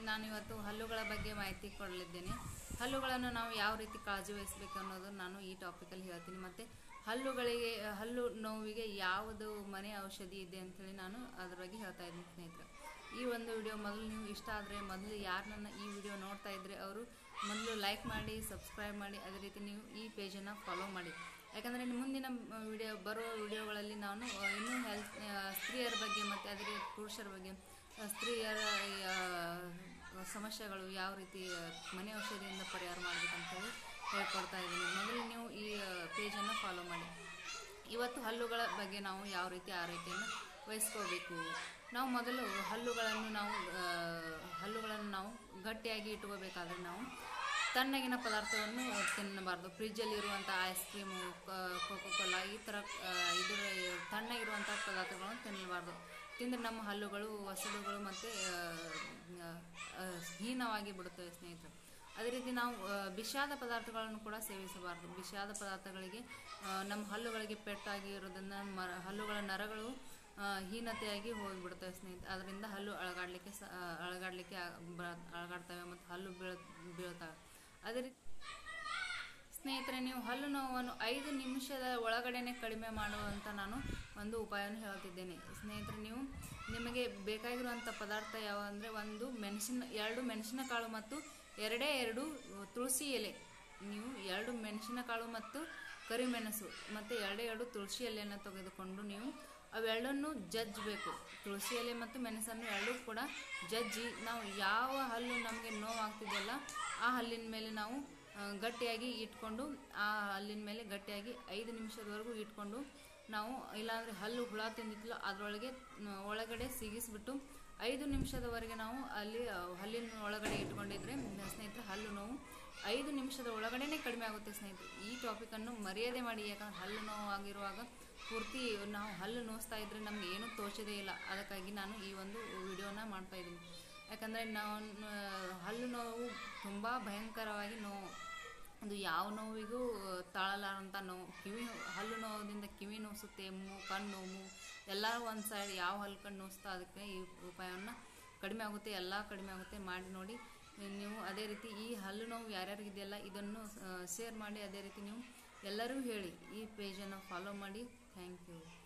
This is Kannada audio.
ನಾನು ಇವತ್ತು ಹಲ್ಲುಗಳ ಬಗ್ಗೆ ಮಾಹಿತಿ ಕೊಡಲಿದ್ದೇನೆ. ಹಲ್ಲುಗಳನ್ನು ನಾವು ಯಾವ ರೀತಿ ಕಾಳಜಿ ವಹಿಸಬೇಕು ಅನ್ನೋದು ನಾನು ಈ ಟಾಪಿಕಲ್ಲಿ ಹೇಳ್ತೀನಿ. ಮತ್ತು ಹಲ್ಲು ನೋವಿಗೆ ಯಾವುದು ಮನೆ ಔಷಧಿ ಇದೆ ಅಂಥೇಳಿ ನಾನು ಅದ್ರ ಬಗ್ಗೆ ಹೇಳ್ತಾ ಇದ್ದೀನಿ ಸ್ನೇಹಿತರೆ. ಈ ಒಂದು ವಿಡಿಯೋ ಮೊದಲು ನೀವು ಇಷ್ಟ ಆದರೆ ಮೊದಲು ಯಾರು ನನ್ನ ಈ ವಿಡಿಯೋ ನೋಡ್ತಾ ಇದ್ದರೆ ಅವರು ಮೊದಲು ಲೈಕ್ ಮಾಡಿ, ಸಬ್ಸ್ಕ್ರೈಬ್ ಮಾಡಿ, ಅದೇ ರೀತಿ ನೀವು ಈ ಪೇಜನ್ನು ಫಾಲೋ ಮಾಡಿ. ಯಾಕಂದರೆ ಮುಂದಿನ ಬರುವ ವಿಡಿಯೋಗಳಲ್ಲಿ ನಾನು ಇನ್ನೂ ಸ್ತ್ರೀಯರ ಬಗ್ಗೆ ಮತ್ತು ಅದೇ ರೀತಿ ಪುರುಷರ ಬಗ್ಗೆ ಸ್ತ್ರೀಯರ ಸಮಸ್ಯೆಗಳು ಯಾವ ರೀತಿ ಮನೆ ಔಷಧಿಯಿಂದ ಪರಿಹಾರ ಮಾಡಬೇಕಂತೇಳಿ ಹೇಳ್ಕೊಡ್ತಾ ಇದ್ದೀನಿ. ಮೊದಲು ನೀವು ಈ ಪೇಜನ್ನು ಫಾಲೋ ಮಾಡಿ. ಇವತ್ತು ಹಲ್ಲುಗಳ ಬಗ್ಗೆ ನಾವು ಯಾವ ರೀತಿ ಆರೈಕೆಯನ್ನು ವಹಿಸ್ಕೋಬೇಕು. ನಾವು ಮೊದಲು ಹಲ್ಲುಗಳನ್ನು ನಾವು ಗಟ್ಟಿಯಾಗಿ ಇಟ್ಕೋಬೇಕಾದ್ರೆ ನಾವು ತಣ್ಣಗಿನ ಪದಾರ್ಥವನ್ನು ತಿನ್ನಬಾರ್ದು. ಫ್ರಿಜ್ಜಲ್ಲಿ ಇರುವಂಥ ಐಸ್ ಕ್ರೀಮು, ಕೋಕೋ-ಕೋಲಾ ಈ ಥರ ತಣ್ಣಗಿರುವಂಥ ಪದಾರ್ಥಗಳನ್ನು ತಿನ್ನಬಾರ್ದು. ತಿಂದರೆ ನಮ್ಮ ಹಲ್ಲುಗಳು, ವಸಡುಗಳು ಮತ್ತು ಹೀನವಾಗಿ ಬಿಡುತ್ತವೆ ಸ್ನೇಹಿತರೆ. ಅದೇ ರೀತಿ ನಾವು ಬಿಸಿಯಾದ ಪದಾರ್ಥಗಳನ್ನು ಕೂಡ ಸೇವಿಸಬಾರ್ದು. ಬಿಸಿಯಾದ ಪದಾರ್ಥಗಳಿಗೆ ನಮ್ಮ ಹಲ್ಲುಗಳಿಗೆ ಪೆಟ್ಟಾಗಿ ಇರೋದನ್ನು ಹಲ್ಲುಗಳ ನರಗಳು ಹೀನತೆಯಾಗಿ ಹೋಗಿಬಿಡುತ್ತವೆ ಸ್ನೇಹಿತರೆ. ಅದರಿಂದ ಹಲ್ಲು ಅಳಗಾಡ್ತವೆ ಮತ್ತು ಹಲ್ಲು ಬೀಳ್ತವೆ. ಅದೇ ರೀತಿ ಸ್ನೇಹಿತರೆ, ನೀವು ಹಲ್ಲು ನೋವನ್ನು 5 ನಿಮಿಷದ ಒಳಗಡೆನೆ ಕಡಿಮೆ ಮಾಡುವಂಥ ನಾನು ಒಂದು ಉಪಾಯವನ್ನು ಹೇಳ್ತಿದ್ದೇನೆ ಸ್ನೇಹಿತರೆ. ನಿಮಗೆ ಬೇಕಾಗಿರುವಂಥ ಪದಾರ್ಥ ಯಾವ ಅಂದರೆ 2 ಮೆಣಸಿನಕಾಳು ಮತ್ತು 2 ತುಳಸಿ ಎಲೆ. ನೀವು 2 ಮೆಣಸಿನಕಾಳು ಮತ್ತು ಕರಿಮೆಣಸು ಮತ್ತು 2 ತುಳಸಿ ಎಲೆಯನ್ನು ತೆಗೆದುಕೊಂಡು ನೀವು ಅವೆರಡನ್ನು ಜಜ್ಜಬೇಕು. ತುಳಸಿ ಎಲೆ ಮತ್ತು ಮೆಣಸನ್ನು ಎರಡೂ ಕೂಡ ಜಜ್ಜಿ ನಾವು ಯಾವ ಹಲ್ಲು ನಮಗೆ ನೋವಾಗ್ತಿದೆಯಲ್ಲ ಆ ಹಲ್ಲಿನ ಮೇಲೆ ನಾವು ಗಟ್ಟಿಯಾಗಿ ಇಟ್ಕೊಂಡು ಆ ಹಲ್ಲಿನ ಮೇಲೆ ಗಟ್ಟಿಯಾಗಿ 5 ನಿಮಿಷದವರೆಗೂ ಇಟ್ಕೊಂಡು ನಾವು, ಇಲ್ಲಾಂದರೆ ಹಲ್ಲು ಹುಳ ತಿಂದಿತ್ತಲ್ಲ ಒಳಗಡೆ ಸಿಗಿಸ್ಬಿಟ್ಟು 5 ನಿಮಿಷದವರೆಗೆ ನಾವು ಹಲ್ಲಿನ ಒಳಗಡೆ ಇಟ್ಕೊಂಡಿದ್ರೆ ಸ್ನೇಹಿತರೆ ಹಲ್ಲು ನೋವು 5 ನಿಮಿಷದ ಒಳಗಡೆನೆ ಕಡಿಮೆ ಆಗುತ್ತೆ ಸ್ನೇಹಿತರೆ. ಈ ಟಾಪಿಕನ್ನು ಮರ್ಯಾದೆ ಮಾಡಿ. ಯಾಕಂದ್ರೆ ಹಲ್ಲು ನೋವು ಆಗಿರುವಾಗ ಪೂರ್ತಿ ನಾವು ಹಲ್ಲು ನೋಸ್ತಾ ಇದ್ರೆ ನಮ್ಗೆ ಏನೂ ತೋಚೋದೇ ಇಲ್ಲ. ಅದಕ್ಕಾಗಿ ನಾನು ಈ ಒಂದು ವಿಡಿಯೋನ ಮಾಡ್ತಾ ಇದ್ದೀನಿ. ಯಾಕಂದರೆ ಹಲ್ಲು ನೋವು ತುಂಬ ಭಯಂಕರವಾಗಿ ನೋವು. ಅದು ಯಾವ ನೋವಿಗೂ ತಾಳಲಾರಂಥ ನೋವು. ಹಲ್ಲು ನೋವುದಿಂದ ಕಿವಿ ನೋಸುತ್ತೆ, ಕಣ್ಣು ನೋವು ಎಲ್ಲ ಒಂದು ಸೈಡ್ ಯಾವ ಹಲ್ಲು ಕಣ್ಣು ನೋಸ್ತಾ ಅದಕ್ಕೆ ಈ ಉಪಾಯವನ್ನು ಕಡಿಮೆ ಆಗುತ್ತೆ, ಎಲ್ಲ ಕಡಿಮೆ ಆಗುತ್ತೆ. ಮಾಡಿ ನೋಡಿ ನೀವು. ಅದೇ ರೀತಿ ಈ ಹಲ್ಲು ನೋವು ಯಾರ್ಯಾರಿಗಿದೆಯಲ್ಲ ಇದನ್ನು ಶೇರ್ ಮಾಡಿ. ಅದೇ ರೀತಿ ನೀವು ಎಲ್ಲರೂ ಹೇಳಿ. ಈ ಪೇಜನ್ನು ಫಾಲೋ ಮಾಡಿ. Thank you.